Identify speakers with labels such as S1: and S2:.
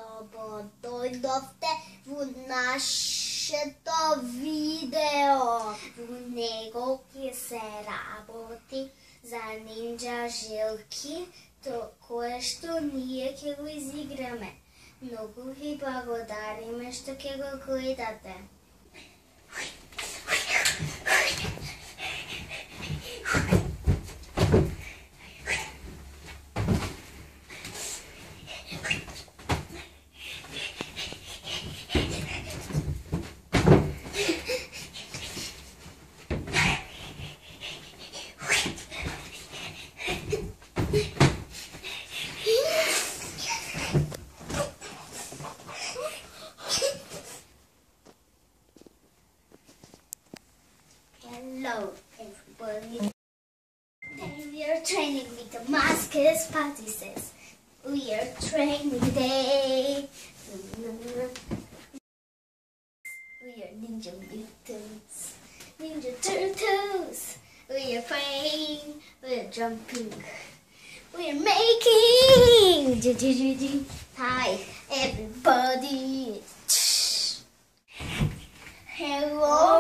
S1: Дойдохте в нашето видео. В него ќе се работи за нинджа жилки, кое што ние ќе го изиграме. Многу ви благодариме што ќе го гледате. Hello everybody. Today we are training with the Masques Patises. We are training today. We are Ninja Mutants. Ninja Turtles. We are praying. We are jumping. We are making. Hi everybody. Hello.